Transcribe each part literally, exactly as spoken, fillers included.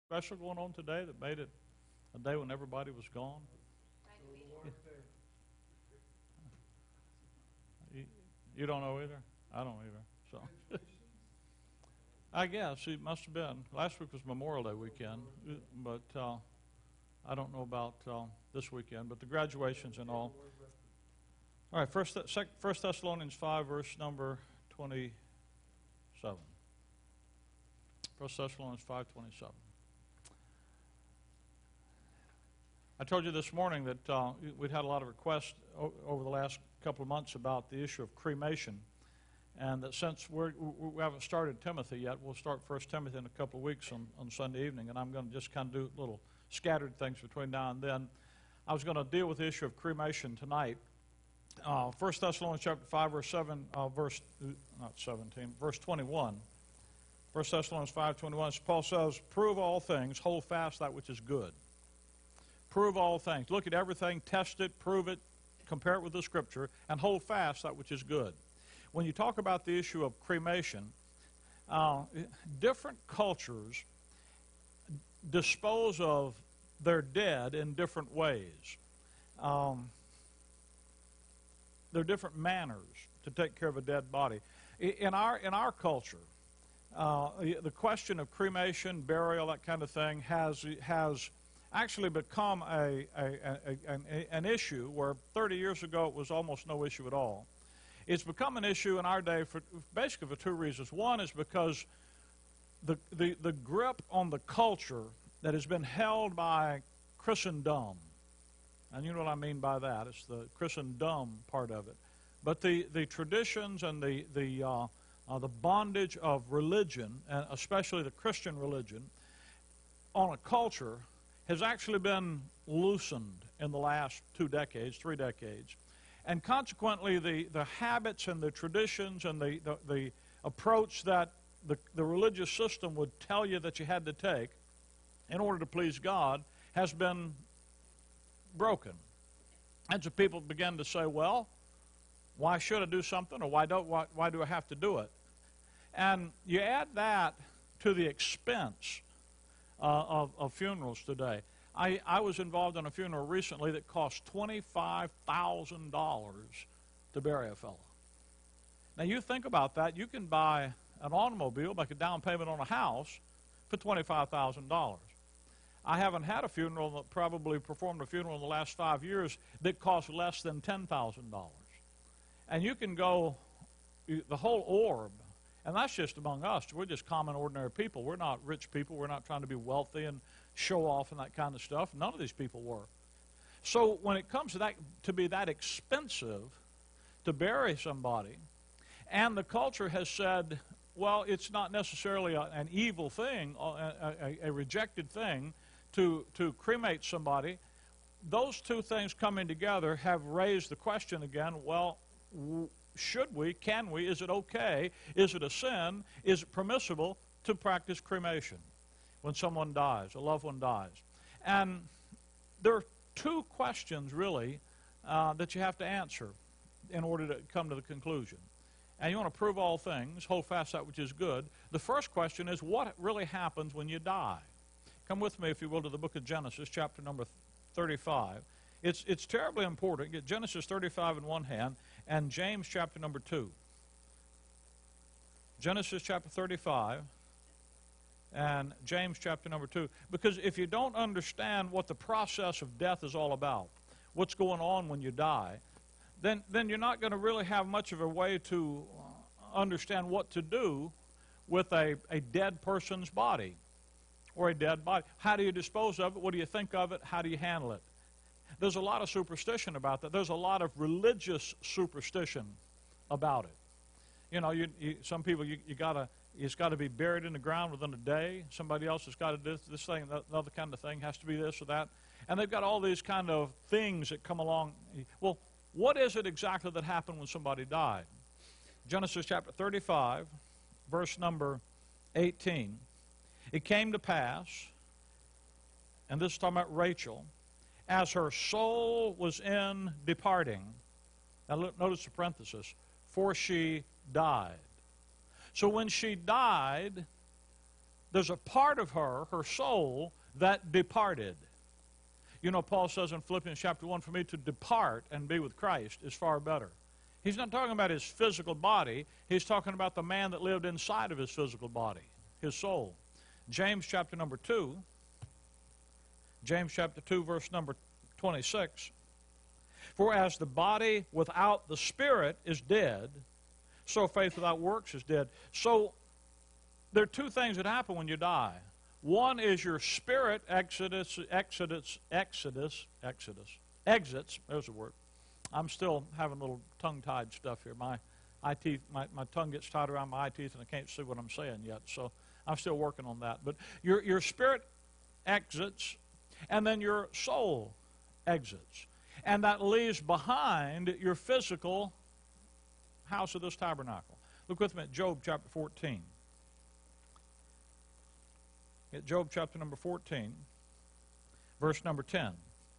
special going on today that made it a day when everybody was gone? You, you don't know either? I don't either. So, I guess it must have been. Last week was Memorial Day weekend, but uh, I don't know about uh, this weekend. But the graduations and all. All right, First, First Thessalonians five, verse number twenty-seven. First Thessalonians five twenty-seven. I told you this morning that uh, we'd had a lot of requests o- over the last couple of months about the issue of cremation, and that since we're, we haven't started Timothy yet, we'll start First Timothy in a couple of weeks on, on Sunday evening, and I'm going to just kind of do little scattered things between now and then. I was going to deal with the issue of cremation tonight. Uh, First Thessalonians chapter five, verse seven, uh, verse not seventeen, verse twenty-one. First Thessalonians five twenty-one. Paul says, "Prove all things, hold fast that which is good." Prove all things. Look at everything, test it, prove it, compare it with the Scripture, and hold fast that which is good. When you talk about the issue of cremation, uh, different cultures dispose of their dead in different ways. Um, there are different manners to take care of a dead body. In our in our culture, uh, the question of cremation, burial, that kind of thing has has actually become a, a, a, an, an issue where thirty years ago it was almost no issue at all. It's become an issue in our day for basically for two reasons. One is because the, the, the grip on the culture that has been held by Christendom, and you know what I mean by that, it's the Christendom part of it, but the, the traditions and the, the, uh, uh, the bondage of religion, and especially the Christian religion, on a culture has actually been loosened in the last two decades, three decades. And consequently, the, the habits and the traditions and the, the, the approach that the, the religious system would tell you that you had to take in order to please God has been broken. And so people begin to say, well, why should I do something, or why, don't, why, why do I have to do it? And you add that to the expense Uh, of, of funerals today. I, I was involved in a funeral recently that cost twenty-five thousand dollars to bury a fellow. Now you think about that. You can buy an automobile, make a down payment on a house for twenty-five thousand dollars. I haven't had a funeral, that probably performed a funeral in the last five years that cost less than ten thousand dollars. And you can go the whole orb. And that's just among us. We're just common, ordinary people. We're not rich people. We're not trying to be wealthy and show off and that kind of stuff. None of these people were. So when it comes to that, to be that expensive to bury somebody, and the culture has said, well, it's not necessarily a, an evil thing, a, a, a rejected thing to, to cremate somebody, those two things coming together have raised the question again, well, w- should we, can we, is it okay, is it a sin, is it permissible to practice cremation when someone dies, a loved one dies? And there are two questions, really, uh, that you have to answer in order to come to the conclusion. And you want to prove all things, hold fast that which is good. The first question is, what really happens when you die? Come with me, if you will, to the book of Genesis, chapter number thirty-five. It's, it's terribly important. Get Genesis thirty-five in one hand, and James chapter number two. Genesis chapter thirty-five and James chapter number two. Because if you don't understand what the process of death is all about, what's going on when you die, then, then you're not going to really have much of a way to understand what to do with a, a dead person's body or a dead body. How do you dispose of it? What do you think of it? How do you handle it? There's a lot of superstition about that. There's a lot of religious superstition about it. You know, you, you, some people, you, you gotta, it's got to be buried in the ground within a day. Somebody else has got to do this, this thing, that other kind of thing has to be this or that. And they've got all these kind of things that come along. Well, what is it exactly that happened when somebody died? Genesis chapter thirty-five, verse number eighteen. It came to pass, and this is talking about Rachel, as her soul was in departing. Now look, notice the parenthesis, for she died. So when she died, there's a part of her, her soul, that departed. You know, Paul says in Philippians chapter one, for me to depart and be with Christ is far better. He's not talking about his physical body. He's talking about the man that lived inside of his physical body, his soul. James chapter number two, James chapter two, verse number twenty-six. For as the body without the spirit is dead, so faith without works is dead. So there are two things that happen when you die. One is your spirit exodus, exodus, exodus, exodus, exits. There's a word. I'm still having a little tongue-tied stuff here. My eye teeth, my, my tongue gets tied around my eye teeth, and I can't see what I'm saying yet. So I'm still working on that. But your your spirit exits, and then your soul exits, and that leaves behind your physical house of this tabernacle. Look with me at Job chapter fourteen. At Job chapter number fourteen, verse number ten.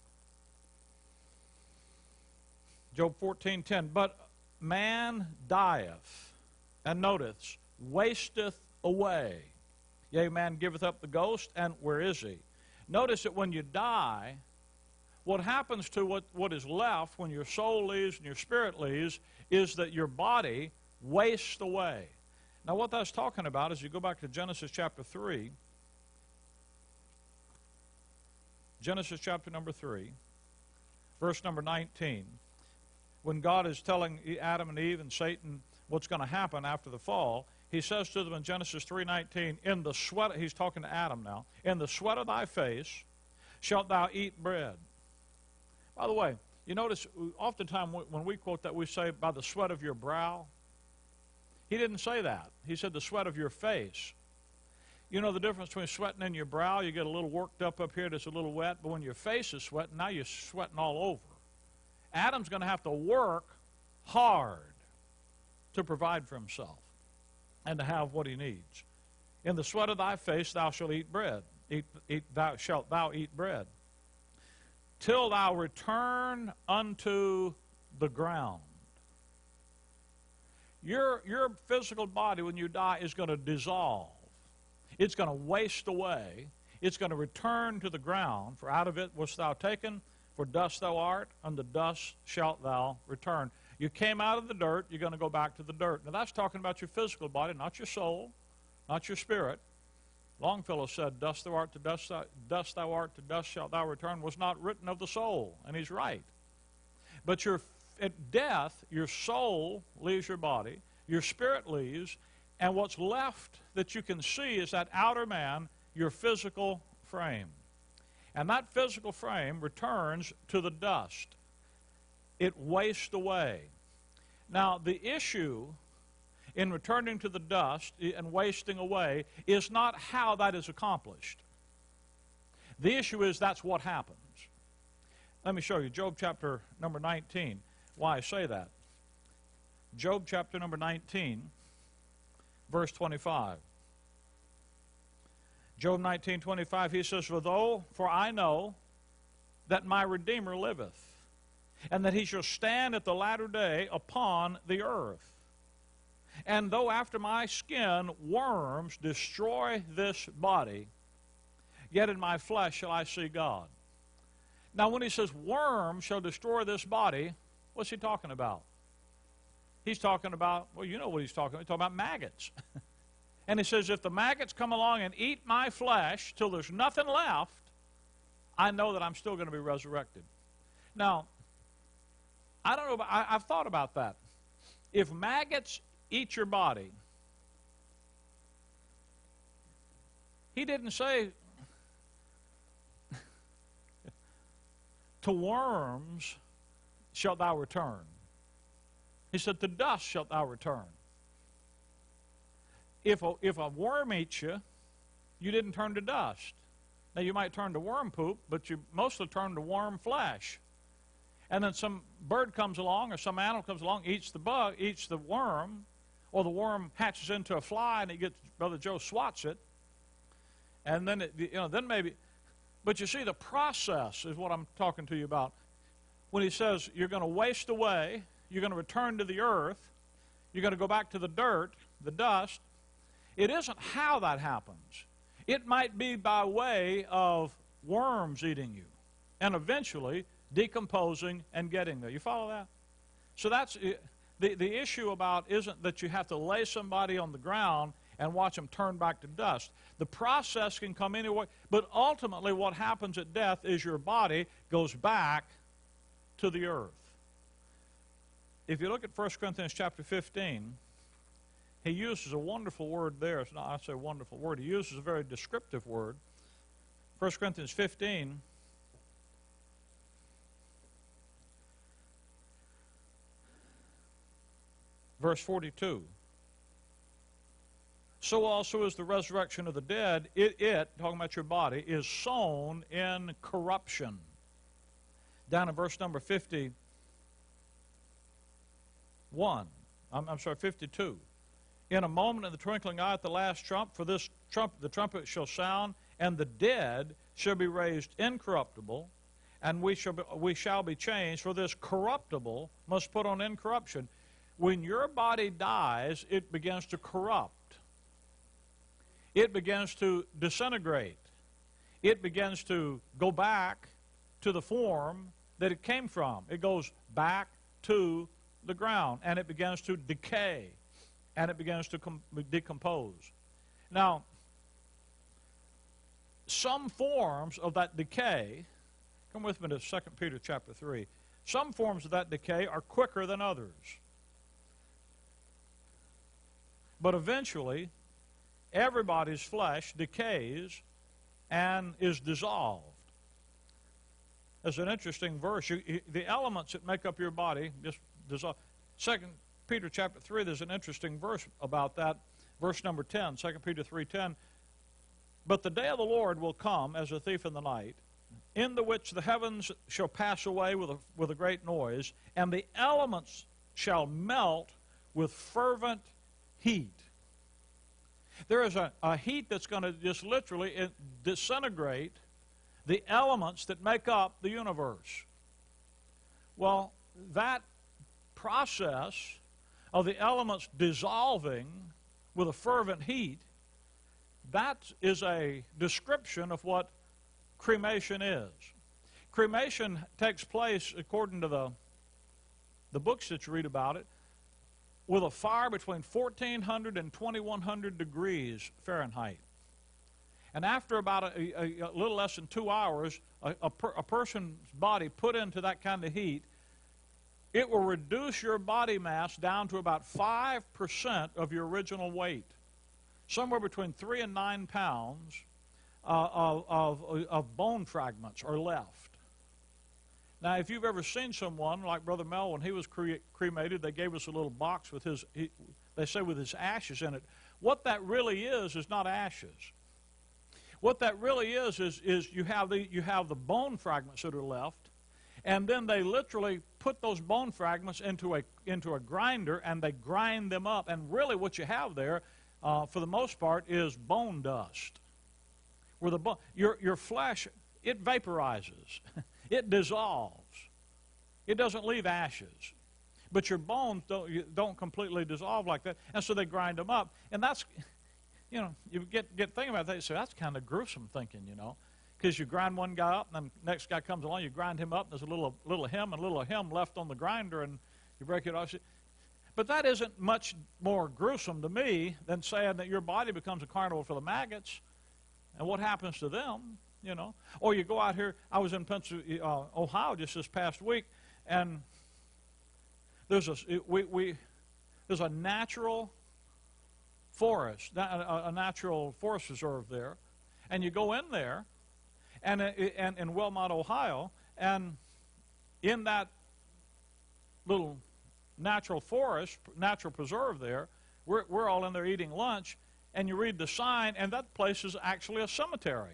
Job fourteen ten. But man dieth, and notice, wasteth away. Yea, man giveth up the ghost, and where is he? Notice that when you die, what happens to what, what is left when your soul leaves and your spirit leaves is that your body wastes away. Now what that's talking about is you go back to Genesis chapter three. Genesis chapter number three, verse number nineteen. When God is telling Adam and Eve and Satan what's going to happen after the fall, he says to them in Genesis three nineteen, in the sweat, he's talking to Adam now, in the sweat of thy face shalt thou eat bread. By the way, you notice oftentimes when we quote that, we say by the sweat of your brow. He didn't say that. He said the sweat of your face. You know the difference between sweating in your brow, you get a little worked up up here that's a little wet, but when your face is sweating, now you're sweating all over. Adam's going to have to work hard to provide for himself and to have what he needs. In the sweat of thy face thou shalt eat bread. Eat, eat, thou shalt thou eat bread. Till thou return unto the ground. Your, your physical body, when you die, is going to dissolve. It's going to waste away. It's going to return to the ground. For out of it wast thou taken, for dust thou art, unto dust shalt thou return. You came out of the dirt, you're going to go back to the dirt. Now that's talking about your physical body, not your soul, not your spirit. Longfellow said, dust thou art, to dust thou, dust thou art, to dust shalt thou return, was not written of the soul. And he's right. But your, at death, your soul leaves your body, your spirit leaves, and what's left that you can see is that outer man, your physical frame. And that physical frame returns to the dust. It wastes away. Now, the issue in returning to the dust and wasting away is not how that is accomplished. The issue is that's what happens. Let me show you Job chapter number nineteen, why I say that. Job chapter number nineteen, verse twenty-five. Job nineteen twenty-five, he says, For though, for I know that my Redeemer liveth, and that he shall stand at the latter day upon the earth. And though after my skin worms destroy this body, yet in my flesh shall I see God. Now when he says worms shall destroy this body, what's he talking about? He's talking about, well, you know what he's talking about. He's talking about maggots. And he says, if the maggots come along and eat my flesh till there's nothing left, I know that I'm still going to be resurrected. Now, I don't know, but I, I've thought about that. If maggots eat your body, he didn't say to worms shalt thou return. He said, to dust shalt thou return. If a, if a worm eats you, you didn't turn to dust. Now, you might turn to worm poop, but you mostly turn to worm flesh. And then some bird comes along or some animal comes along, eats the bug, eats the worm, or the worm hatches into a fly and it gets, Brother Joe swats it. And then, it, you know, then maybe, but you see, the process is what I'm talking to you about. When he says you're going to waste away, you're going to return to the earth, you're going to go back to the dirt, the dust, it isn't how that happens. It might be by way of worms eating you and eventually decomposing and getting there. You follow that? So that's the, the issue about isn't that you have to lay somebody on the ground and watch them turn back to dust. The process can come anyway, but ultimately what happens at death is your body goes back to the earth. If you look at First Corinthians chapter fifteen, he uses a wonderful word there. It's not, I say wonderful word. He uses a very descriptive word. First Corinthians fifteen, verse forty-two. So also is the resurrection of the dead. It, it, talking about your body, is sown in corruption. Down in verse number fifty-one. I'm, I'm sorry, fifty-two. In a moment, in the twinkling eye, at the last trump, for this trump, the trumpet shall sound, and the dead shall be raised incorruptible, and we shall be, we shall be changed. For this corruptible must put on incorruption. When your body dies, it begins to corrupt. It begins to disintegrate. It begins to go back to the form that it came from. It goes back to the ground, and it begins to decay, and it begins to decompose. Now, some forms of that decay, come with me to Second Peter chapter three, some forms of that decay are quicker than others. But eventually, everybody's flesh decays and is dissolved. There's an interesting verse. You, you, the elements that make up your body just dissolve. Second Peter chapter three, there's an interesting verse about that. Verse number ten, Second Peter three ten. But the day of the Lord will come as a thief in the night, in the which the heavens shall pass away with a, with a great noise, and the elements shall melt with fervent heat. There is a, a heat that's going to just literally disintegrate the elements that make up the universe. Well, that process of the elements dissolving with a fervent heat, that is a description of what cremation is. Cremation takes place, according to the, the books that you read about it, with a fire between fourteen hundred and twenty-one hundred degrees Fahrenheit. And after about a, a, a little less than two hours, a, a, per, a person's body put into that kind of heat, it will reduce your body mass down to about five percent of your original weight. Somewhere between three and nine pounds uh, of, of, of bone fragments are left. Now, if you've ever seen someone like Brother Mel, when he was cre cremated, they gave us a little box with his, he, they say with his ashes in it. What that really is is not ashes. What that really is is, is you, have the, you have the bone fragments that are left, and then they literally put those bone fragments into a, into a grinder, and they grind them up. And really what you have there, uh, for the most part, is bone dust. Where the bo your, your flesh, it vaporizes. It dissolves. It doesn't leave ashes. But your bones don't, don't completely dissolve like that. And so they grind them up. And that's, you know, you get, get thinking about that. You say, that's kind of gruesome thinking, you know. Because you grind one guy up, and then the next guy comes along, you grind him up, and there's a little, little him and a little him left on the grinder, and you break it off. But that isn't much more gruesome to me than saying that your body becomes a carnival for the maggots. And what happens to them? You know, or you go out here. I was in Pennsylvania, uh, Ohio just this past week, and there's a we, we there's a natural forest, a, a natural forest reserve there, and you go in there, and and in Wilmot, Ohio, and in that little natural forest, natural preserve there, we're we're all in there eating lunch, and you read the sign, and that place is actually a cemetery.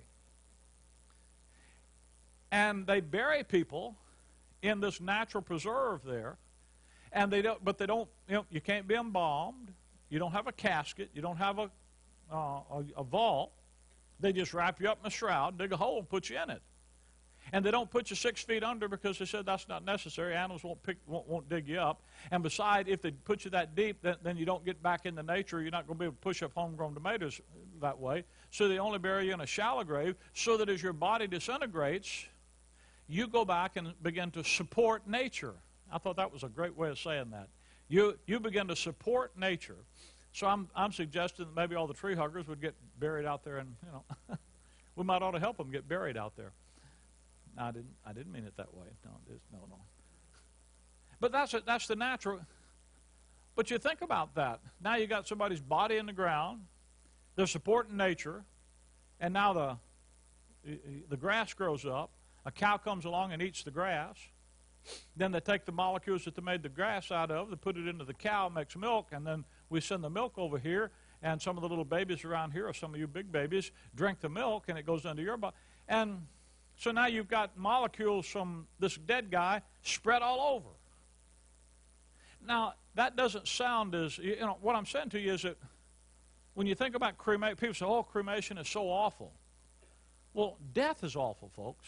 And they bury people in this natural preserve there, and they don't. But they don't. You know, you can't be embalmed. You don't have a casket. You don't have a, uh, a a vault. They just wrap you up in a shroud, dig a hole, and put you in it. And they don't put you six feet under because they said that's not necessary. Animals won't pick, won't, won't dig you up. And besides, if they put you that deep, then, then you don't get back into nature. You're not going to be able to push up homegrown tomatoes that way. so they only bury you in a shallow grave, so that as your body disintegrates, you go back and begin to support nature. I thought that was a great way of saying that. You, you begin to support nature. So I'm, I'm suggesting that maybe all the tree huggers would get buried out there, and, you know, we might ought to help them get buried out there. No, I didn't, I didn't mean it that way. No, it is, no, no. But that's, a, that's the natural. But you think about that. Now you got somebody's body in the ground. They're supporting nature. And now the, the grass grows up. A cow comes along and eats the grass. Then they take the molecules that they made the grass out of, they put it into the cow, makes milk, and then we send the milk over here, and some of the little babies around here, or some of you big babies, drink the milk, and it goes into your body. And so now you've got molecules from this dead guy spread all over. Now, that doesn't sound as, you know, what I'm saying to you is that when you think about cremation, people say, oh, cremation is so awful. Well, death is awful, folks.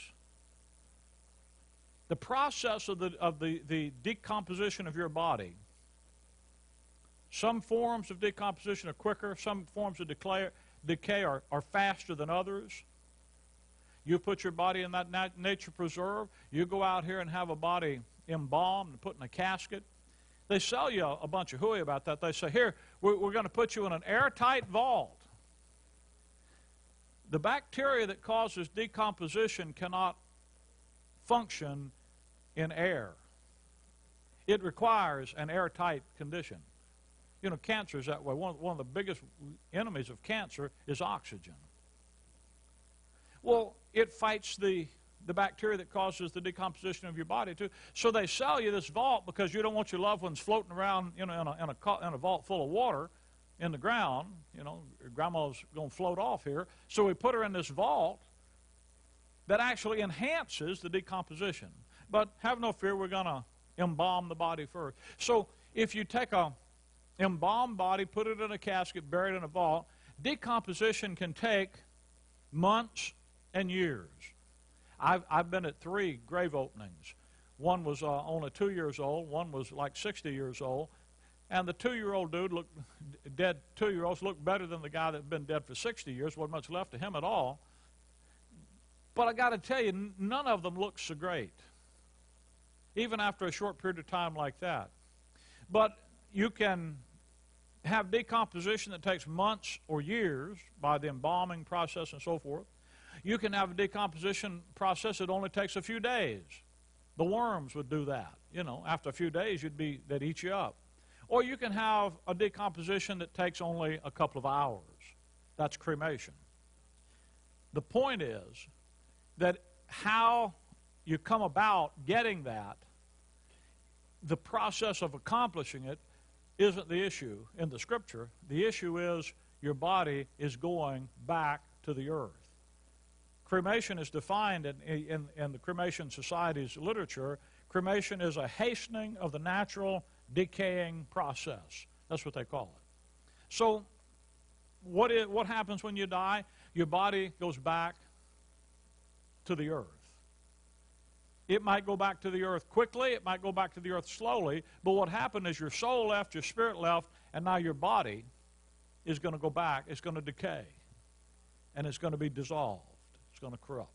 The process of the, of the, the decomposition of your body, some forms of decomposition are quicker, some forms of decay, decay are, are faster than others. You put your body in that nat nature preserve, you go out here and have a body embalmed and put in a casket. They sell you a, a bunch of hooey about that. They say, here, we're, we're going to put you in an airtight vault. The bacteria that causes decomposition cannot function in air. It requires an airtight condition. You know, cancer is that way. One, one of the biggest enemies of cancer is oxygen. Well, it fights the, the bacteria that causes the decomposition of your body too. So they sell you this vault because you don't want your loved ones floating around, you know, in a, in a, in a vault full of water in the ground. You know, grandma's going to float off here. So we put her in this vault that actually enhances the decomposition. But have no fear, we're going to embalm the body first. So if you take a embalmed body, put it in a casket, bury it in a vault, decomposition can take months and years. I've, I've been at three grave openings. One was uh, only two years old, one was like sixty years old, and the two-year-old dude looked, dead two-year-olds looked better than the guy that had been dead for sixty years. Wasn't much left of him at all. But I got to tell you, none of them looked so great, even after a short period of time like that. But you can have decomposition that takes months or years by the embalming process and so forth. You can have a decomposition process that only takes a few days. The worms would do that. You know, after a few days, you'd be, they'd eat you up. Or you can have a decomposition that takes only a couple of hours. That's cremation. The point is that how you come about getting that, the process of accomplishing it, isn't the issue in the Scripture. The issue is your body is going back to the earth. Cremation is defined in, in, in the Cremation Society's literature. Cremation is a hastening of the natural decaying process. That's what they call it. So what, is, what happens when you die? Your body goes back to the earth. It might go back to the earth quickly, it might go back to the earth slowly, but what happened is your soul left, your spirit left, and now your body is going to go back, it's going to decay, and it's going to be dissolved, it's going to corrupt.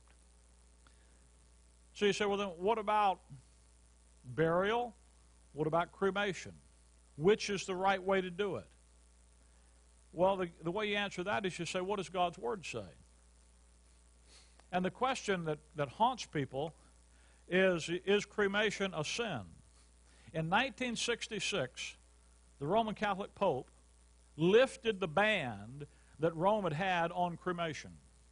So you say, well then what about burial? What about cremation? Which is the right way to do it? Well, the, the way you answer that is you say, what does God's Word say? And the question that, that haunts people is, is cremation a sin? In nineteen sixty-six, the Roman Catholic Pope lifted the ban that Rome had had on cremation.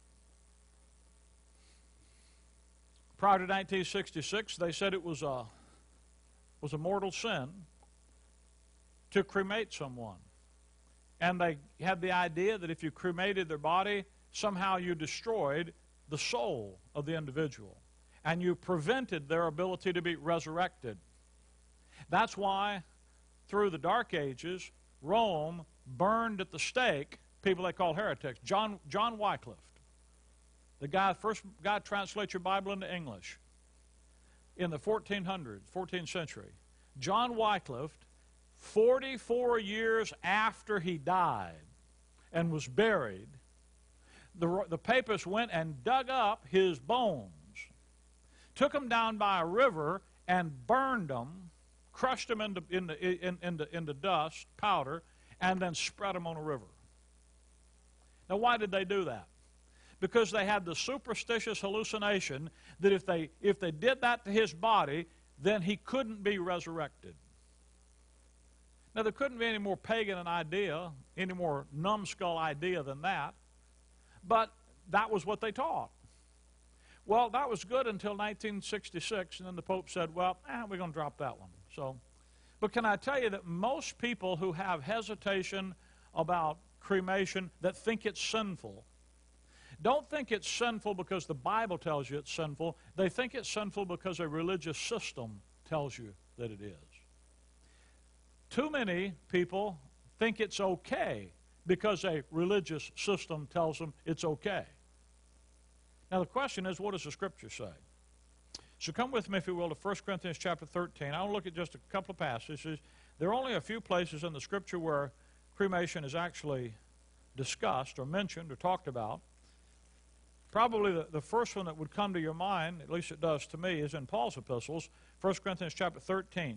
Prior to nineteen sixty-six, they said it was a, was a mortal sin to cremate someone. And they had the idea that if you cremated their body, somehow you destroyed the soul of the individual, and you prevented their ability to be resurrected. That's why, through the Dark Ages, Rome burned at the stake people they call heretics. John, John Wycliffe, the guy, first guy to translate your Bible into English in the fourteen hundreds, fourteenth century. John Wycliffe, forty-four years after he died and was buried, the, the papists went and dug up his bones, took them down by a river and burned them, crushed them into, into, in, into, into dust, powder, and then spread them on a river. Now, why did they do that? Because they had the superstitious hallucination that if they, if they did that to his body, then he couldn't be resurrected. Now, there couldn't be any more pagan an idea, any more numbskull idea than that, but that was what they taught. Well, that was good until nineteen sixty-six, and then the Pope said, well, eh, we're going to drop that one. So, but can I tell you that most people who have hesitation about cremation, that think it's sinful, don't think it's sinful because the Bible tells you it's sinful. They think it's sinful because a religious system tells you that it is. Too many people think it's okay because a religious system tells them it's okay. Now the question is, what does the Scripture say? So come with me, if you will, to First Corinthians chapter thirteen. I'll look at just a couple of passages. There are only a few places in the Scripture where cremation is actually discussed or mentioned or talked about. Probably the, the first one that would come to your mind, at least it does to me, is in Paul's epistles, First Corinthians chapter thirteen.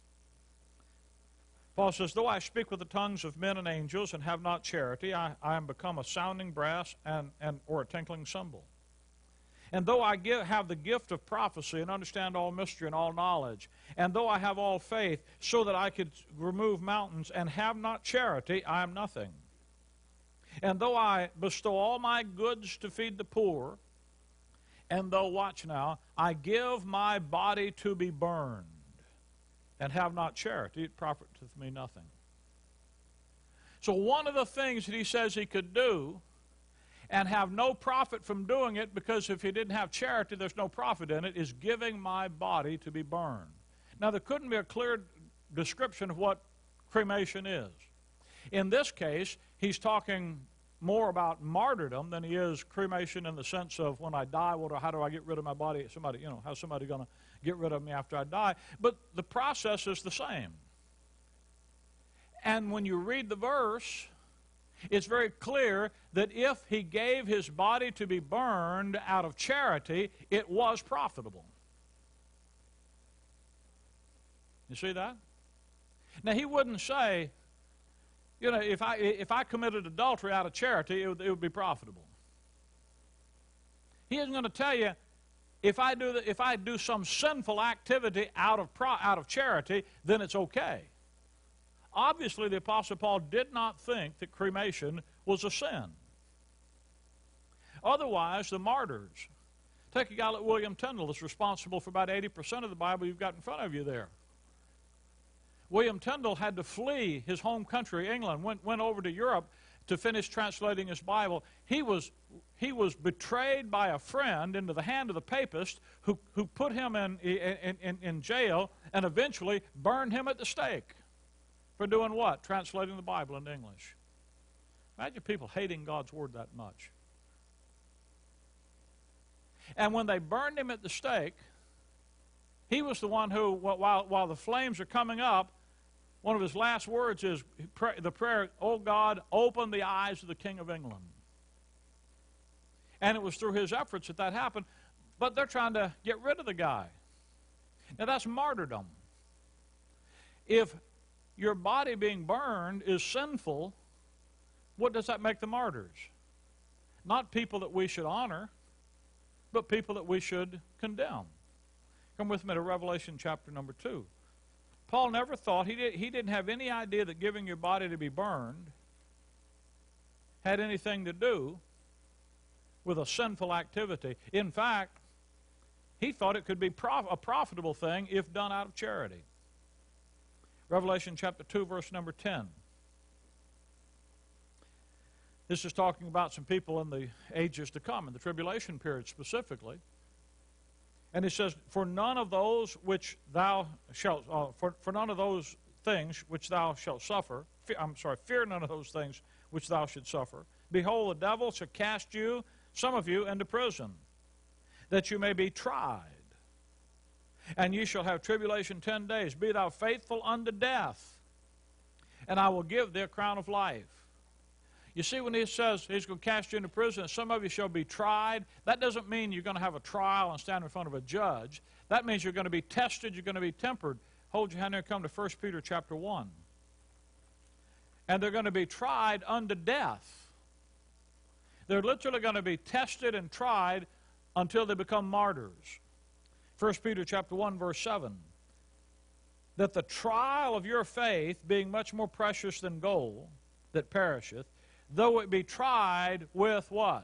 Paul says, though I speak with the tongues of men and angels and have not charity, I, I am become a sounding brass and, and or a tinkling cymbal. And though I give, have the gift of prophecy and understand all mystery and all knowledge, and though I have all faith so that I could remove mountains and have not charity, I am nothing. And though I bestow all my goods to feed the poor, and though, watch now, I give my body to be burned, and have not charity, it profiteth me nothing. So one of the things that he says he could do and have no profit from doing it, because if he didn't have charity, there's no profit in it, is giving my body to be burned. Now, there couldn't be a clear description of what cremation is. In this case, he's talking more about martyrdom than he is cremation in the sense of when I die, what, how do I get rid of my body? Somebody, you know, how's somebody going to get rid of me after I die? But the process is the same. And when you read the verse, it's very clear that if he gave his body to be burned out of charity, it was profitable. You see that? Now, he wouldn't say, you know, if I, if I committed adultery out of charity, it would, it would be profitable. He isn't going to tell you, if I do, the, if I do some sinful activity out of, pro, out of charity, then it's okay. Obviously, the Apostle Paul did not think that cremation was a sin. Otherwise, the martyrs. Take a guy like William Tyndale that's responsible for about eighty percent of the Bible you've got in front of you there. William Tyndale had to flee his home country, England, went, went over to Europe to finish translating his Bible. He was, he was betrayed by a friend into the hand of the papist who, who put him in, in, in, in jail and eventually burned him at the stake. For doing what? Translating the Bible into English. Imagine people hating God's Word that much. And when they burned him at the stake, he was the one who, while, while the flames are coming up, one of his last words is the prayer, "Oh God, open the eyes of the King of England." And it was through his efforts that that happened. But they're trying to get rid of the guy. Now that's martyrdom. If your body being burned is sinful, what does that make the martyrs? Not people that we should honor, but people that we should condemn. Come with me to Revelation chapter number two. Paul never thought, he, did, he didn't have any idea that giving your body to be burned had anything to do with a sinful activity. In fact, he thought it could be prof- a profitable thing if done out of charity. Revelation chapter two, verse number ten. This is talking about some people in the ages to come, in the tribulation period specifically. And it says, for none of those which thou shalt, uh, for, for none of those things which thou shalt suffer, fe- I'm sorry, fear none of those things which thou should suffer. Behold, the devil shall cast you, some of you, into prison, that you may be tried. And ye shall have tribulation ten days. Be thou faithful unto death, and I will give thee a crown of life. You see, when he says he's going to cast you into prison, and some of you shall be tried, that doesn't mean you're going to have a trial and stand in front of a judge. That means you're going to be tested, you're going to be tempered. Hold your hand there and come to First Peter chapter one. And they're going to be tried unto death. They're literally going to be tested and tried until they become martyrs. First Peter chapter one, verse seven. That the trial of your faith, being much more precious than gold that perisheth, though it be tried with what?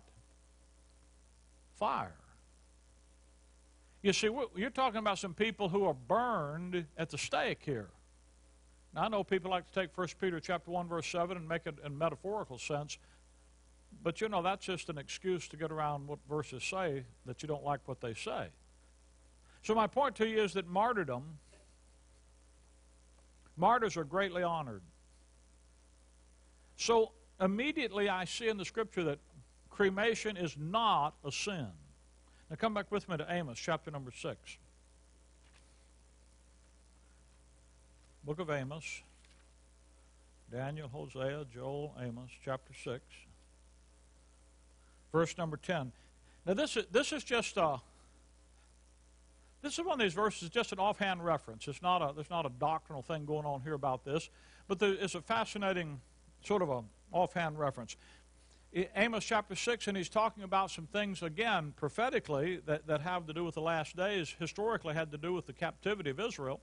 Fire. You see, you're talking about some people who are burned at the stake here. Now, I know people like to take First Peter chapter one, verse seven and make it in metaphorical sense, but you know, that's just an excuse to get around what verses say that you don't like what they say. So my point to you is that martyrdom, martyrs are greatly honored. So immediately I see in the Scripture that cremation is not a sin. Now come back with me to Amos chapter number six. Book of Amos. Daniel, Hosea, Joel, Amos, chapter six. Verse number ten. Now this is, this is just a, this is one of these verses, just an offhand reference. It's not a, there's not a doctrinal thing going on here about this, but there is a fascinating sort of an offhand reference. Amos chapter six, and he's talking about some things, again, prophetically, that, that have to do with the last days, historically had to do with the captivity of Israel.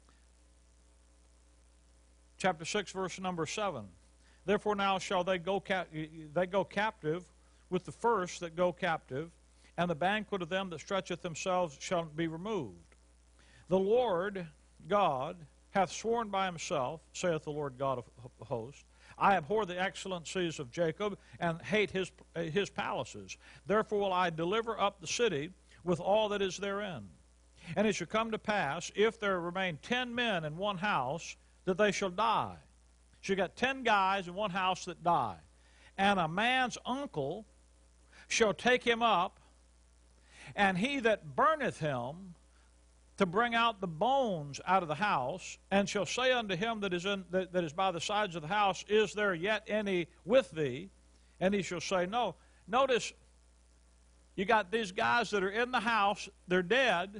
Chapter six, verse number seven. Therefore now shall they go, cap they go captive with the first that go captive, and the banquet of them that stretcheth themselves shall be removed. The Lord God hath sworn by himself, saith the Lord God of hosts, I abhor the excellencies of Jacob, and hate his, his palaces. Therefore will I deliver up the city with all that is therein. And it shall come to pass, if there remain ten men in one house, that they shall die. So you got ten guys in one house that die. And a man's uncle shall take him up, and he that burneth him to bring out the bones out of the house, and shall say unto him that is, in, that, that is by the sides of the house, is there yet any with thee? And he shall say, no. Notice, you got these guys that are in the house, they're dead,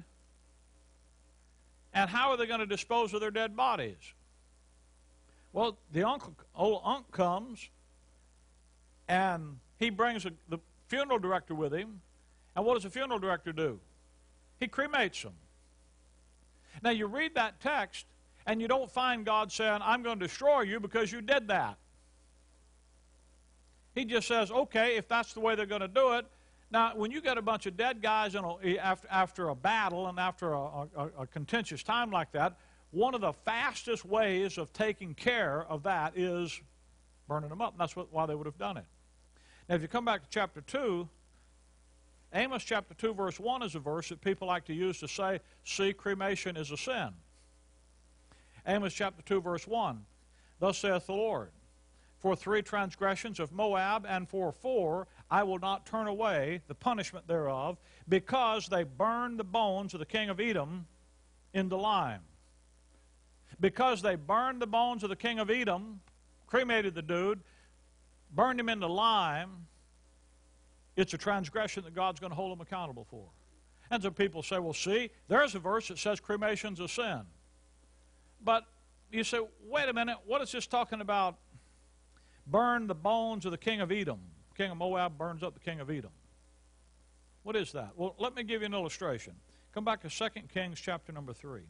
and how are they going to dispose of their dead bodies? Well, the uncle, old uncle comes, and he brings a, the funeral director with him, and what does the funeral director do? He cremates them. Now, you read that text, and you don't find God saying, I'm going to destroy you because you did that. He just says, okay, if that's the way they're going to do it. Now, when you get a bunch of dead guys in a, after, after a battle and after a, a, a contentious time like that, one of the fastest ways of taking care of that is burning them up. And that's what, why they would have done it. Now, if you come back to chapter two, Amos chapter two, verse one is a verse that people like to use to say, see, cremation is a sin. Amos chapter two, verse one, thus saith the Lord, for three transgressions of Moab, and for four, I will not turn away the punishment thereof, because they burned the bones of the king of Edom into lime. Because they burned the bones of the king of Edom, cremated the dude, burned him into lime, it's a transgression that God's going to hold them accountable for. And some people say, well, see, there's a verse that says cremation's a sin. But you say, wait a minute, what is this talking about? Burn the bones of the king of Edom. King of Moab burns up the king of Edom. What is that? Well, let me give you an illustration. Come back to Second Kings chapter number three.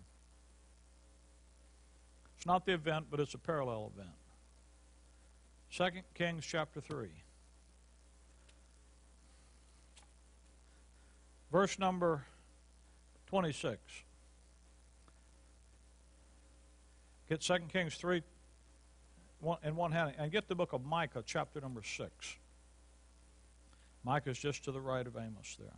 It's not the event, but it's a parallel event. Second Kings chapter three. Verse number twenty-six. Get Second Kings three in one hand, and get the book of Micah, chapter number six. Micah's just to the right of Amos there.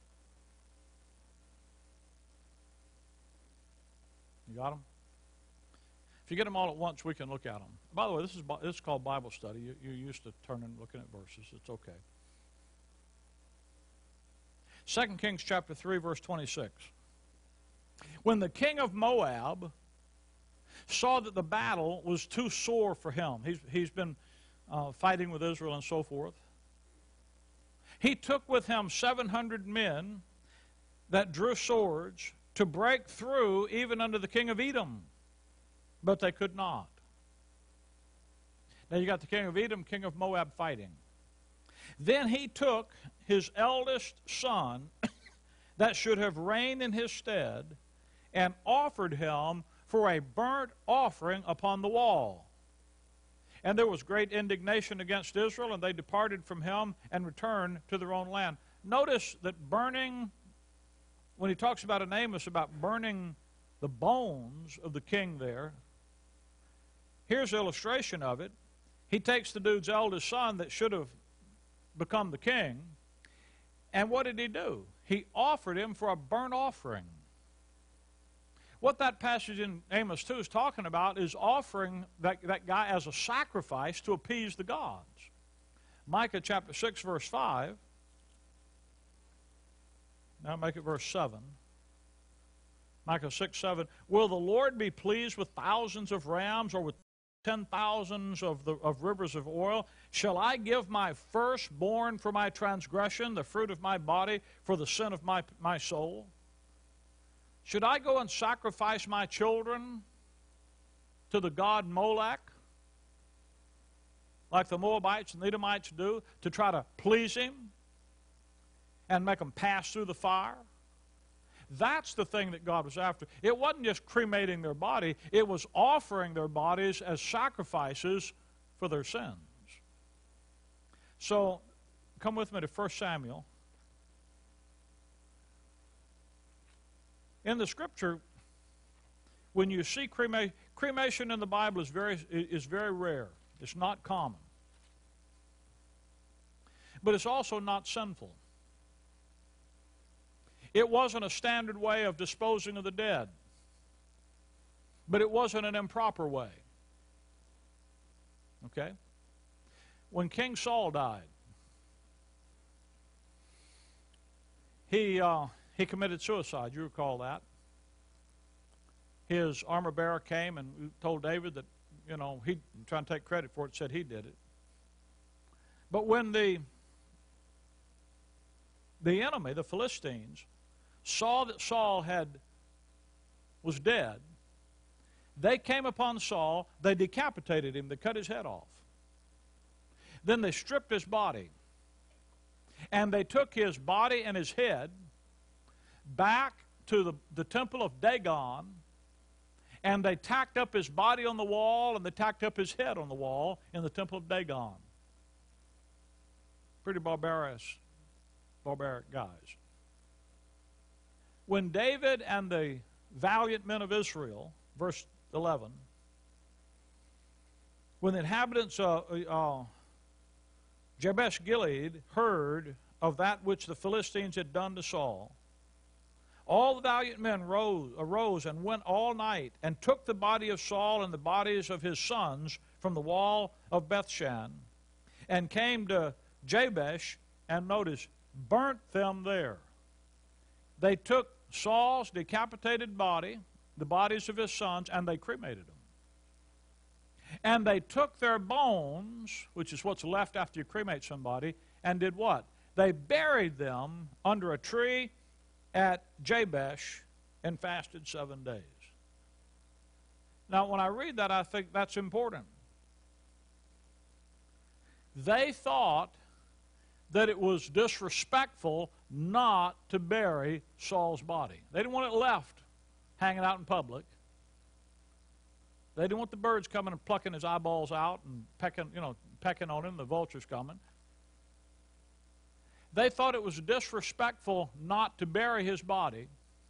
You got them? If you get them all at once, we can look at them. By the way, this is, this is called Bible study. You, you're used to turning and looking at verses. It's okay. Second Kings chapter three, verse twenty-six. When the king of Moab saw that the battle was too sore for him, he's, he's been uh, fighting with Israel and so forth. He took with him seven hundred men that drew swords to break through even unto the king of Edom, but they could not. Now you got the king of Edom, king of Moab fighting. Then he took his eldest son that should have reigned in his stead and offered him for a burnt offering upon the wall. And there was great indignation against Israel, and they departed from him and returned to their own land. Notice that burning, when he talks about in Amos about burning the bones of the king there, here's an illustration of it. He takes the dude's eldest son that should have become the king, and what did he do? He offered him for a burnt offering. What that passage in Amos two is talking about is offering that, that guy as a sacrifice to appease the gods. Micah chapter six, verse five. Now make it verse seven. Micah six, seven. Will the Lord be pleased with thousands of rams, or with ten thousands of, the, of rivers of oil? Shall I give my firstborn for my transgression, the fruit of my body for the sin of my, my soul? Should I go and sacrifice my children to the god Molech, like the Moabites and the Edomites do, to try to please him and make them pass through the fire? That's the thing that God was after. It wasn't just cremating their body, it was offering their bodies as sacrifices for their sins. So, come with me to First Samuel. In the Scripture, when you see cremation, cremation in the Bible is very, is very rare. It's not common. But it's also not sinful. It wasn't a standard way of disposing of the dead, but it wasn't an improper way. Okay? When King Saul died, he, uh, he committed suicide. You recall that. His armor bearer came and told David that, you know, he'd try and take credit for it, said he did it. But when the, the enemy, the Philistines, saw that Saul had was dead, they came upon Saul, they decapitated him, they cut his head off. Then they stripped his body, and they took his body and his head back to the, the temple of Dagon, and they tacked up his body on the wall, and they tacked up his head on the wall in the temple of Dagon. Pretty barbarous, barbaric guys. When David and the valiant men of Israel, verse eleven, when the inhabitants of uh, Jabesh Gilead heard of that which the Philistines had done to Saul, all the valiant men rose, arose and went all night and took the body of Saul and the bodies of his sons from the wall of Bethshan and came to Jabesh and, notice, burnt them there. They took Saul's decapitated body, the bodies of his sons, and they cremated them. And they took their bones, which is what's left after you cremate somebody, and did what? They buried them under a tree at Jabesh and fasted seven days. Now, when I read that, I think that's important. They thought that it was disrespectful not to bury Saul's body. They didn't want it left hanging out in public. They didn't want the birds coming and plucking his eyeballs out and pecking, you know, pecking on him, the vultures coming. They thought it was disrespectful not to bury his body,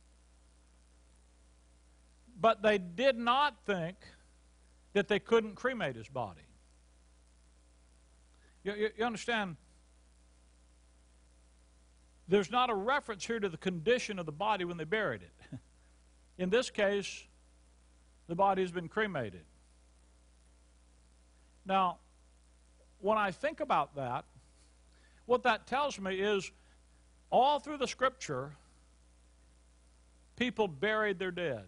but they did not think that they couldn't cremate his body. You, you, you understand? There's not a reference here to the condition of the body when they buried it. In this case, the body has been cremated. Now, when I think about that, what that tells me is all through the Scripture, people buried their dead.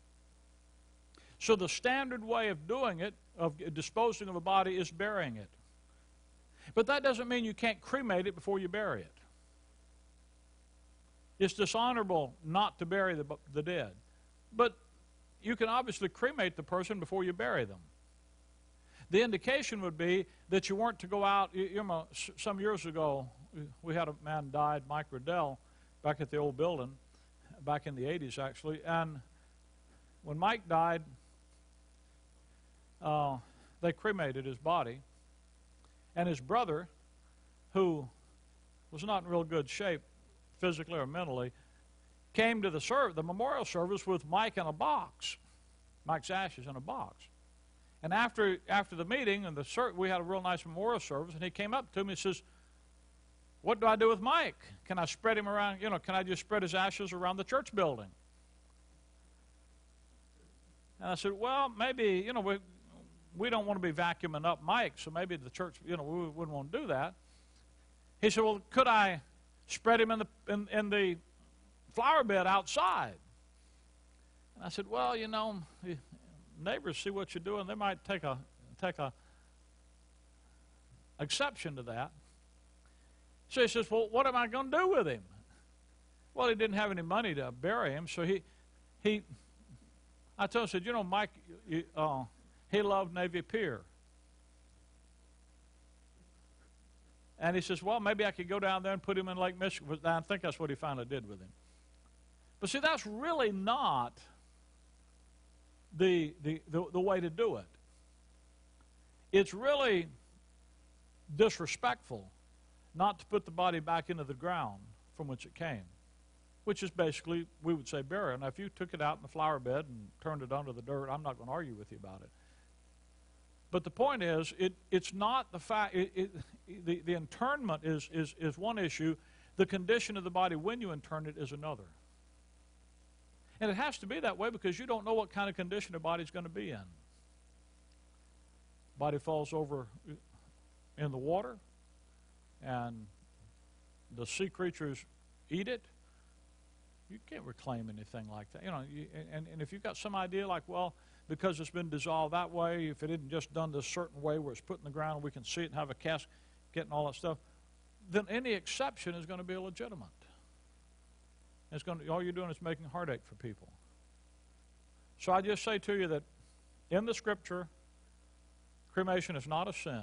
So the standard way of doing it, of disposing of a body, is burying it. But that doesn't mean you can't cremate it before you bury it. It's dishonorable not to bury the, the dead. But you can obviously cremate the person before you bury them. The indication would be that you weren't to go out. You, you know, some years ago, we had a man died, Mike Riddell, back at the old building, back in the eighties actually. And when Mike died, uh, they cremated his body. And his brother, who was not in real good shape physically or mentally, came to the, serv the memorial service with Mike in a box, Mike's ashes in a box. And after, after the meeting, and the we had a real nice memorial service, and he came up to me and says, "What do I do with Mike? Can I spread him around, you know, can I just spread his ashes around the church building?" And I said, "Well, maybe, you know, we, we don't want to be vacuuming up Mike, so maybe the church, you know, we wouldn't want to do that." He said, "Well, could I spread him in the, in, in the flower bed outside?" And I said, "Well, you know, neighbors see what you're doing. They might take a take a exception to that." So he says, "Well, what am I going to do with him?" Well, he didn't have any money to bury him, so he he. I told him, I said, "You know, Mike, you, uh, he loved Navy Pier." And he says, "Well, maybe I could go down there and put him in Lake Michigan." I think that's what he finally did with him. But see, that's really not the, the, the, the way to do it. It's really disrespectful not to put the body back into the ground from which it came, which is basically, we would say, burial. Now, if you took it out in the flower bed and turned it under the dirt, I'm not going to argue with you about it. But the point is, it, it's not the fact, it, it, the, the internment is, is, is one issue. The condition of the body when you intern it is another. And it has to be that way because you don't know what kind of condition the body's going to be in. Body falls over in the water, and the sea creatures eat it. You can't reclaim anything like that. You know, you, and, and if you've got some idea like, well, because it's been dissolved that way, if it isn't just done this certain way where it's put in the ground, we can see it and have a casket and all that stuff, then any exception is going to be illegitimate. It's going to, all you're doing is making heartache for people. So I just say to you that in the Scripture, cremation is not a sin.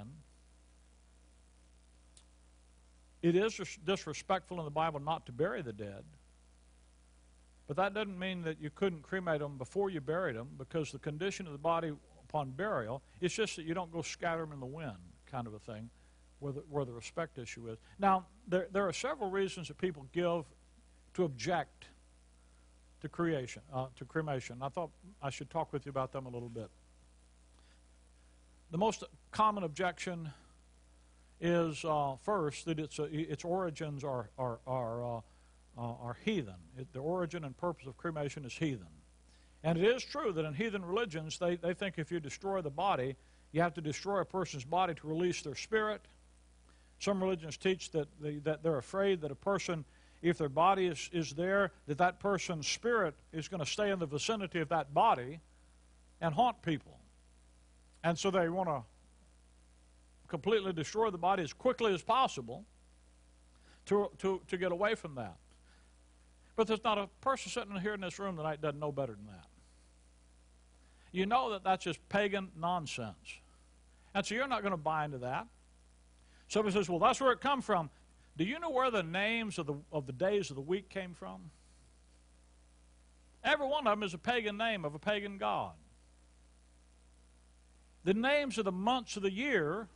It is disrespectful in the Bible not to bury the dead. But that doesn't mean that you couldn't cremate them before you buried them, because the condition of the body upon burial, it's just that you don't go scatter them in the wind kind of a thing, where the, where the respect issue is. Now, there, there are several reasons that people give to object to creation, uh, to cremation. I thought I should talk with you about them a little bit. The most common objection is, uh, first, that it's a, its origins are, are, are uh, Uh, are heathen. It, the origin and purpose of cremation is heathen. And it is true that in heathen religions, they, they think if you destroy the body, you have to destroy a person's body to release their spirit. Some religions teach that, the, that they're afraid that a person, if their body is, is there, that that person's spirit is going to stay in the vicinity of that body and haunt people. And so they want to completely destroy the body as quickly as possible to, to, to get away from that. But there's not a person sitting here in this room tonight doesn't know better than that. You know that that's just pagan nonsense. And so you're not going to buy into that. Somebody says, well, that's where it comes from. Do you know where the names of the, of the days of the week came from? Every one of them is a pagan name of a pagan god. The names of the months of the year,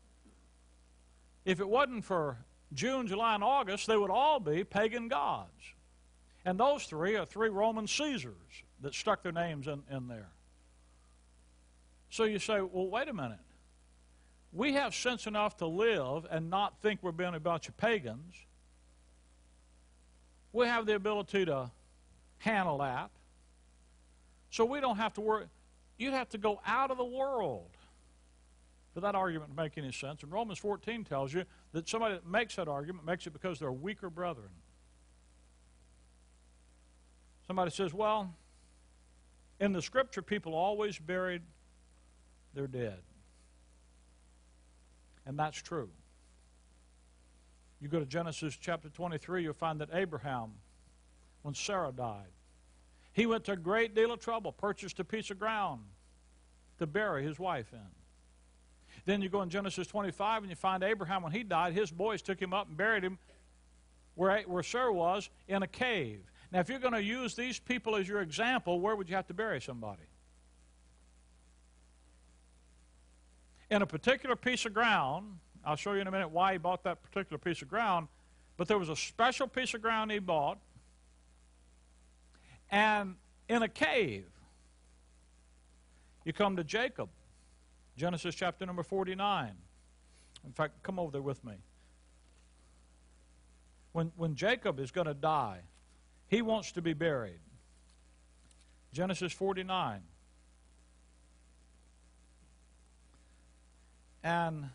if it wasn't for June, July, and August, they would all be pagan gods. And those three are three Roman Caesars that stuck their names in, in there. So you say, well, wait a minute. We have sense enough to live and not think we're being a bunch of pagans. We have the ability to handle that. So we don't have to worry. You'd have to go out of the world for that argument to make any sense. And Romans fourteen tells you that somebody that makes that argument makes it because they're weaker brethren. Somebody says, well, in the Scripture, people always buried their dead. And that's true. You go to Genesis chapter twenty-three, you'll find that Abraham, when Sarah died, he went to a great deal of trouble, purchased a piece of ground to bury his wife in. Then you go in Genesis twenty-five and you find Abraham, when he died, his boys took him up and buried him where, where Sarah was, in a cave. Now, if you're going to use these people as your example, where would you have to bury somebody? In a particular piece of ground. I'll show you in a minute why he bought that particular piece of ground, but there was a special piece of ground he bought, and in a cave. You come to Jacob, Genesis chapter number forty-nine. In fact, come over there with me. When, when Jacob is going to die, he wants to be buried. Genesis forty-nine. And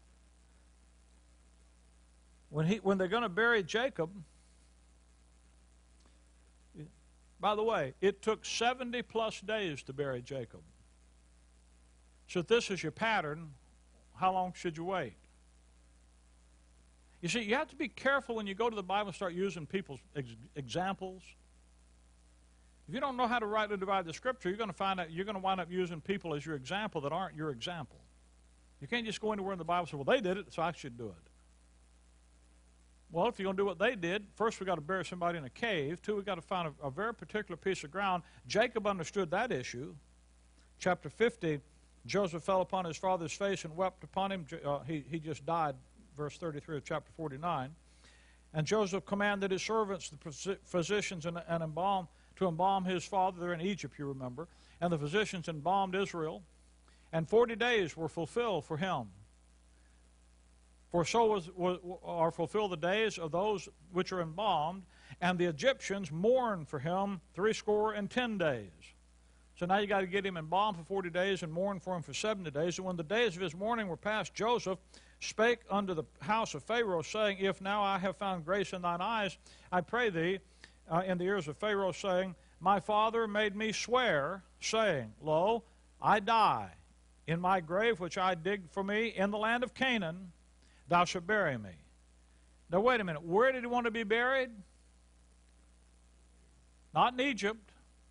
when, he, when they're going to bury Jacob, by the way, it took seventy plus days to bury Jacob. So if this is your pattern, how long should you wait? You see, you have to be careful when you go to the Bible and start using people's ex examples. If you don't know how to rightly divide the Scripture, you're going to find out you're going to wind up using people as your example that aren't your example. You can't just go anywhere in the Bible and say, well, they did it, so I should do it. Well, if you're going to do what they did, first we've got to bury somebody in a cave. Two, we've got to find a, a very particular piece of ground. Jacob understood that issue. Chapter fifty, Joseph fell upon his father's face and wept upon him. Uh, he, he just died, verse thirty-three of chapter forty-nine. And Joseph commanded his servants, the physicians, and, and embalm, to embalm his father. They're in Egypt, you remember. And the physicians embalmed Israel. And forty days were fulfilled for him. For so was, was, are fulfilled the days of those which are embalmed, and the Egyptians mourned for him threescore and ten days. So now you got to get him embalmed for forty days and mourn for him for seventy days. And when the days of his mourning were past, Joseph spake unto the house of Pharaoh, saying, If now I have found grace in thine eyes, I pray thee, uh, in the ears of Pharaoh, saying, My father made me swear, saying, Lo, I die in my grave which I dig for me in the land of Canaan, thou shalt bury me. Now wait a minute, where did he want to be buried? Not in Egypt.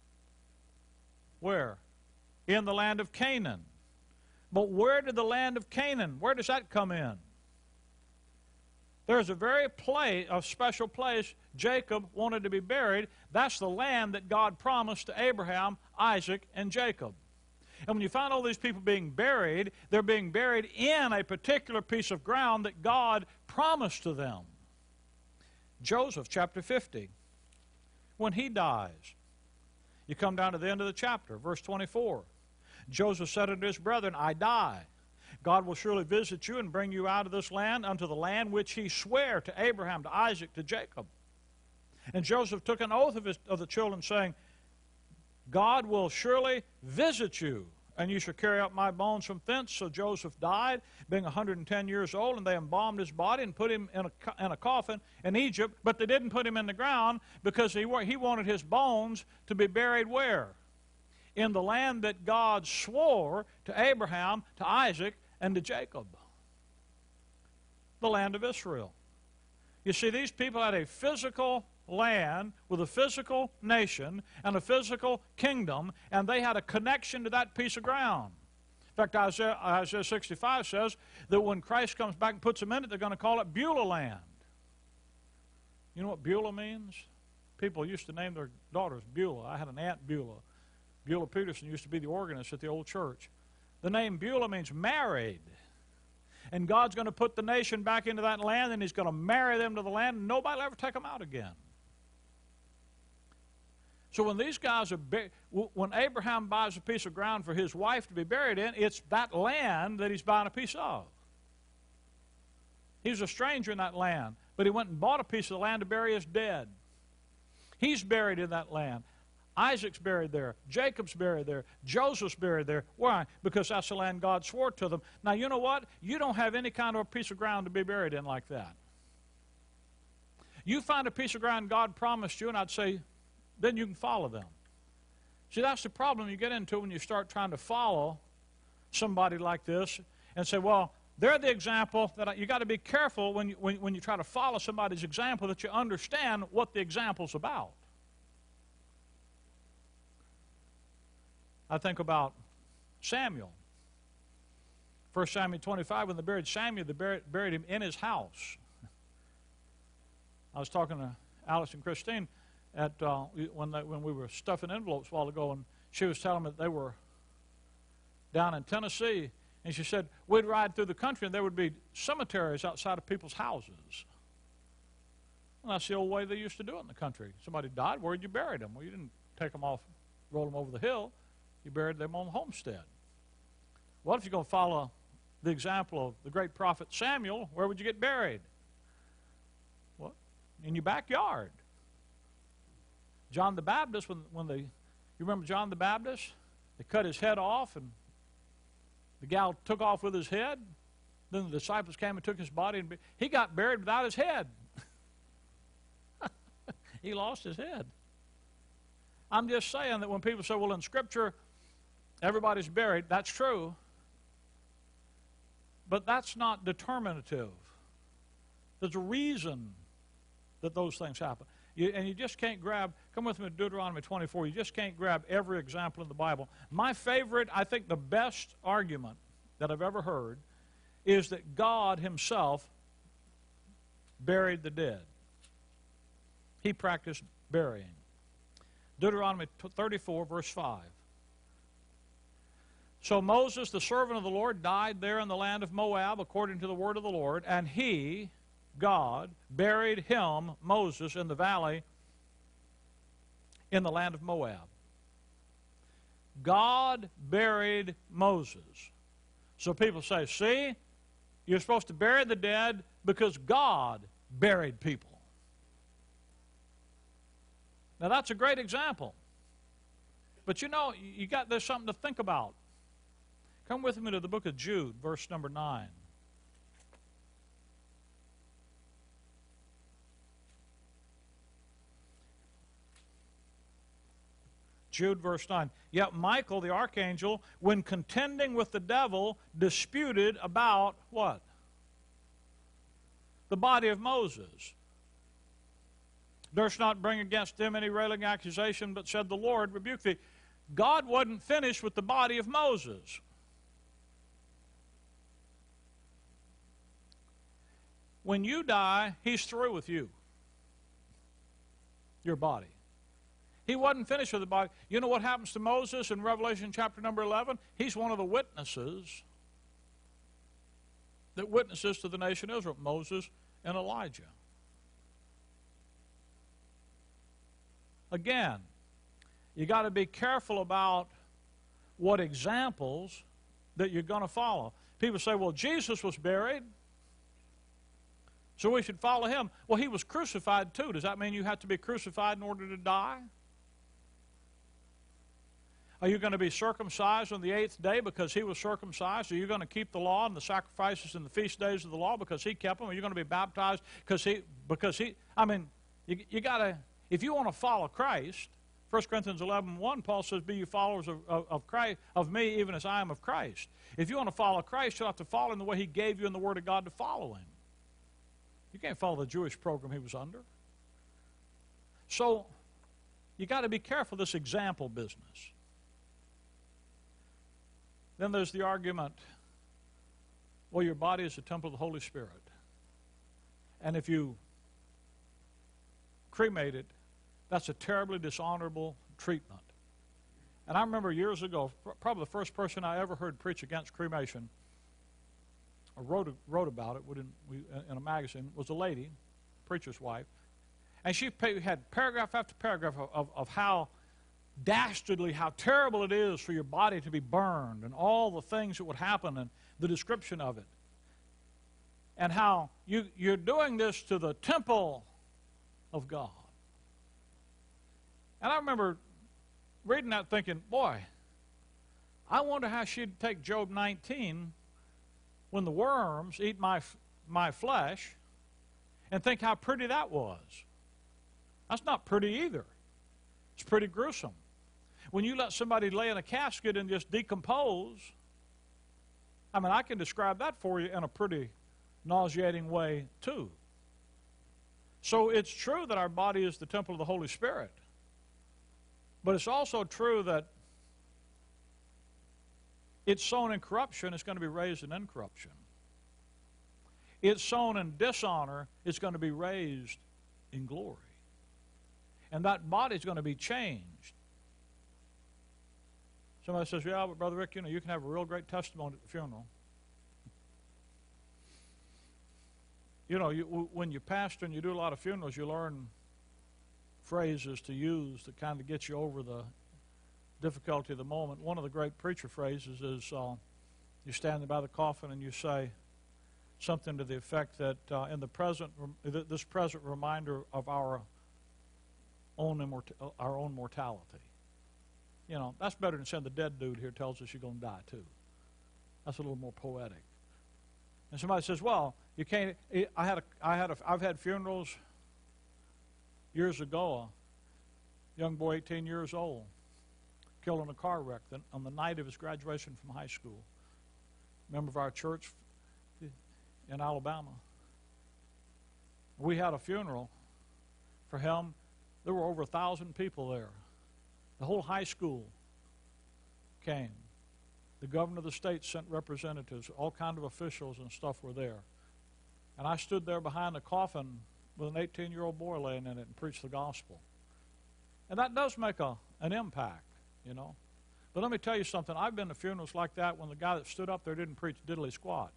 Where? In the land of Canaan. But where did the land of Canaan, where does that come in? There's a very place, a special place Jacob wanted to be buried. That's the land that God promised to Abraham, Isaac, and Jacob. And when you find all these people being buried, they're being buried in a particular piece of ground that God promised to them. Joseph, chapter fifty, when he dies, you come down to the end of the chapter, verse twenty-four. Joseph said unto his brethren, I die. God will surely visit you and bring you out of this land unto the land which he sware to Abraham, to Isaac, to Jacob. And Joseph took an oath of, his, of the children, saying, God will surely visit you, and you shall carry out my bones from thence. So Joseph died, being a hundred and ten years old, and they embalmed his body and put him in a, in a coffin in Egypt, but they didn't put him in the ground because he, he wanted his bones to be buried where? In the land that God swore to Abraham, to Isaac, and to Jacob. The land of Israel. You see, these people had a physical land with a physical nation and a physical kingdom, and they had a connection to that piece of ground. In fact, Isaiah, Isaiah sixty-five says that when Christ comes back and puts them in it, they're going to call it Beulah land. You know what Beulah means? People used to name their daughters Beulah. I had an aunt Beulah. Beulah Peterson used to be the organist at the old church. The name Beulah means married. And God's going to put the nation back into that land, and he's going to marry them to the land, and nobody will ever take them out again. So when these guys are, when Abraham buys a piece of ground for his wife to be buried in, it's that land that he's buying a piece of. He was a stranger in that land, but he went and bought a piece of the land to bury his dead. He's buried in that land. Isaac's buried there. Jacob's buried there. Joseph's buried there. Why? Because that's the land God swore to them. Now, you know what? You don't have any kind of a piece of ground to be buried in like that. You find a piece of ground God promised you, and I'd say, then you can follow them. See, that's the problem you get into when you start trying to follow somebody like this and say, well, They're the example that I, you got to be careful when you, when, when you try to follow somebody's example that you understand what the example's about. I think about Samuel. First Samuel twenty-five, when they buried Samuel, they buried, buried him in his house. I was talking to Alice and Christine at uh, when, they, when we were stuffing envelopes a while ago, and she was telling me that they were down in Tennessee, and she said, we'd ride through the country, and there would be cemeteries outside of people's houses. Well, that's the old way they used to do it in the country. Somebody died, where'd you bury them? Well, you didn't take them off, roll them over the hill. You buried them on the homestead. What if you're going to follow the example of the great prophet Samuel? Where would you get buried? What? In your backyard. John the Baptist, when, when they, you remember John the Baptist? They cut his head off, and the gal took off with his head. Then the disciples came and took his body, and he got buried without his head. He lost his head. I'm just saying that when people say, well, in Scripture, everybody's buried, that's true. But that's not determinative. There's a reason that those things happen. You, and you just can't grab, come with me to Deuteronomy twenty-four, you just can't grab every example in the Bible. My favorite, I think the best argument that I've ever heard is that God himself buried the dead. He practiced burying. Deuteronomy thirty-four, verse five. So Moses, the servant of the Lord, died there in the land of Moab, according to the word of the Lord, and he, God, buried him, Moses, in the valley in the land of Moab. God buried Moses. So people say, see, you're supposed to bury the dead because God buried people. Now that's a great example. But you know, you got there's something to think about. Come with me to the book of Jude, verse number nine. Jude, verse nine. Yet Michael, the archangel, when contending with the devil, disputed about what? The body of Moses. Durst not bring against him any railing accusation, but said, the Lord rebuke thee. God wasn't finished with the body of Moses. When you die, he's through with you. Your body. He wasn't finished with the body. You know what happens to Moses in Revelation chapter number eleven? He's one of the witnesses that witnesses to the nation of Israel, Moses and Elijah. Again, you got to be careful about what examples that you're going to follow. People say, well, Jesus was buried, so we should follow him. Well, he was crucified too. Does that mean you have to be crucified in order to die? Are you going to be circumcised on the eighth day because he was circumcised? Are you going to keep the law and the sacrifices and the feast days of the law because he kept them? Are you going to be baptized because he, because he, I mean, you, you got to, if you want to follow Christ, First Corinthians eleven one, Paul says, be you followers of, of, of Christ, of me, even as I am of Christ. If you want to follow Christ, you'll have to follow him the way he gave you in the Word of God to follow him. You can't follow the Jewish program he was under. So, you got to be careful of this example business. Then there's the argument, well, your body is the temple of the Holy Spirit. And if you cremate it, that's a terribly dishonorable treatment. And I remember years ago, probably the first person I ever heard preach against cremation, or wrote, wrote about it in a magazine, was a lady, preacher's wife. And she had paragraph after paragraph of, of, of how dastardly, how terrible it is for your body to be burned and all the things that would happen and the description of it. And how you, you're doing this to the temple of God. And I remember reading that thinking, boy, I wonder how she'd take Job nineteen when the worms eat my, my flesh and think how pretty that was. That's not pretty either. It's pretty gruesome. When you let somebody lay in a casket and just decompose, I mean, I can describe that for you in a pretty nauseating way, too. So it's true that our body is the temple of the Holy Spirit. But it's also true that it's sown in corruption, it's going to be raised in incorruption. It's sown in dishonor, it's going to be raised in glory. And that body is going to be changed. Somebody says, yeah, but Brother Rick, you know, you can have a real great testimony at the funeral. You know, you, when you pastor and you do a lot of funerals, you learn phrases to use to kind of get you over the difficulty of the moment. One of the great preacher phrases is uh, you're standing by the coffin and you say something to the effect that uh, in the present, this present reminder of our own immort- our own mortality. You know, that's better than saying the dead dude here tells us you're going to die too. That's a little more poetic. And somebody says, well, you can't, I had a, I had a, I've had funerals years ago. A young boy, eighteen years old, killed in a car wreck on the night of his graduation from high school. A member of our church in Alabama. We had a funeral for him. There were over a thousand people there. The whole high school came. The governor of the state sent representatives. All kinds of officials and stuff were there. And I stood there behind the coffin with an eighteen-year-old boy laying in it and preached the gospel. And that does make a, an impact, you know. But let me tell you something. I've been to funerals like that when the guy that stood up there didn't preach diddly squat.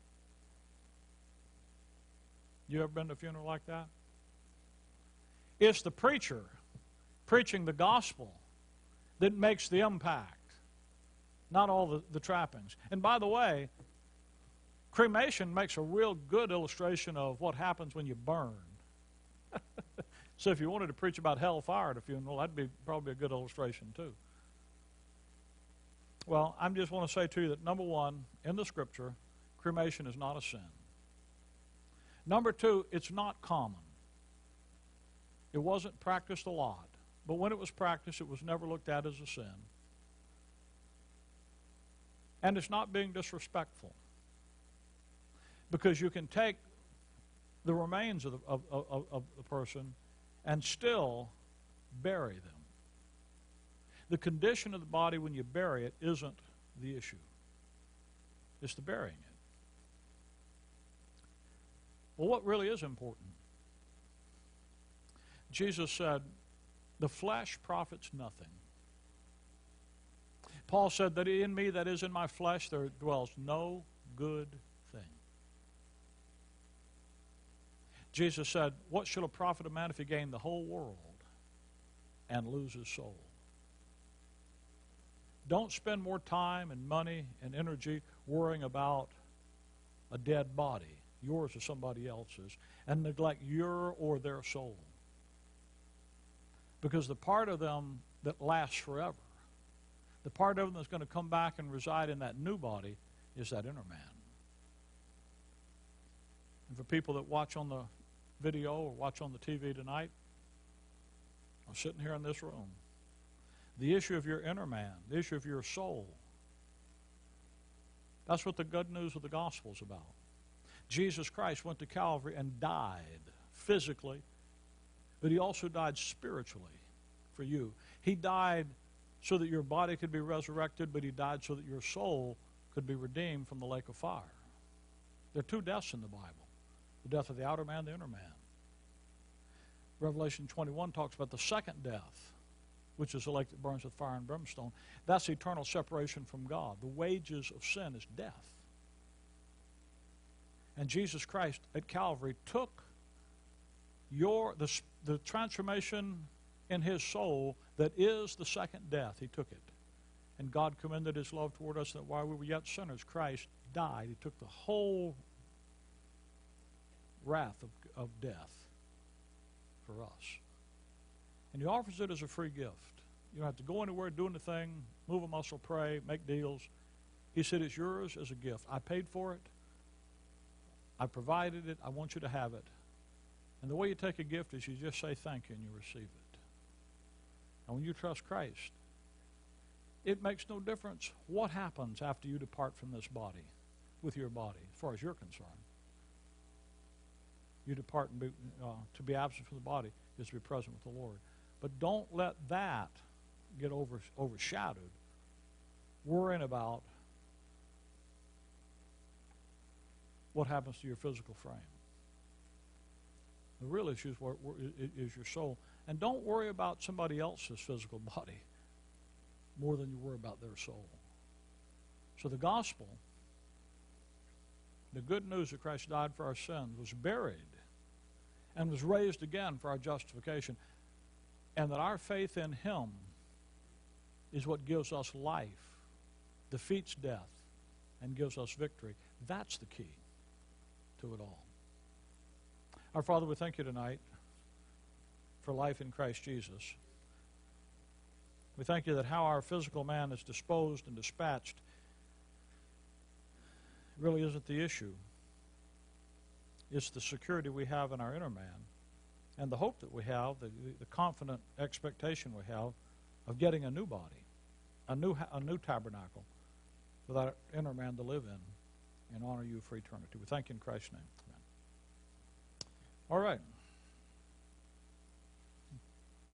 You ever been to a funeral like that? It's the preacher preaching the gospel that makes the impact, not all the, the trappings. And by the way, cremation makes a real good illustration of what happens when you burn. So if you wanted to preach about hellfire at a funeral, that'd be probably a good illustration too. Well, I just want to say to you that number one, in the scripture, cremation is not a sin. Number two, it's not common. It wasn't practiced a lot. But when it was practiced, it was never looked at as a sin. And it's not being disrespectful. Because you can take the remains of the, of, of, of the person and still bury them. The condition of the body when you bury it isn't the issue. It's the burying it. Well, what really is important? Jesus said, the flesh profits nothing. Paul said that in me, that is in my flesh, there dwells no good thing. Jesus said, what shall it profit a man if he gain the whole world and lose his soul? Don't spend more time and money and energy worrying about a dead body, yours or somebody else's, and neglect your or their soul. Because the part of them that lasts forever, the part of them that's going to come back and reside in that new body is that inner man. And for people that watch on the video or watch on the T V tonight, I'm sitting here in this room. The issue of your inner man, the issue of your soul, that's what the good news of the gospel is about. Jesus Christ went to Calvary and died physically, but he also died spiritually for you. He died so that your body could be resurrected, but he died so that your soul could be redeemed from the lake of fire. There are two deaths in the Bible, the death of the outer man, the inner man. Revelation twenty-one talks about the second death, which is the lake that burns with fire and brimstone. That's eternal separation from God. The wages of sin is death. And Jesus Christ at Calvary took your the, the transformation in his soul that is the second death. He took it. And God commended his love toward us that while we were yet sinners, Christ died. He took the whole wrath of, of death for us. And he offers it as a free gift. You don't have to go anywhere, do anything, move a muscle, pray, make deals. He said, it's yours as a gift. I paid for it. I provided it. I want you to have it. And the way you take a gift is you just say thank you and you receive it. And when you trust Christ, it makes no difference what happens after you depart from this body. with your body, as far as you're concerned. You depart and be, uh, to be absent from the body is to be present with the Lord. But don't let that get over, overshadowed worrying about what happens to your physical frame. The real issue is, what, is your soul. And don't worry about somebody else's physical body more than you worry about their soul. So the gospel, the good news that Christ died for our sins, was buried and was raised again for our justification, and that our faith in him is what gives us life, defeats death, and gives us victory. That's the key to it all. Our Father, we thank you tonight for life in Christ Jesus. We thank you that how our physical man is disposed and dispatched really isn't the issue. It's the security we have in our inner man and the hope that we have, the, the confident expectation we have of getting a new body, a new, a new tabernacle for that inner man to live in and honor you for eternity. We thank you in Christ's name. Amen. All right.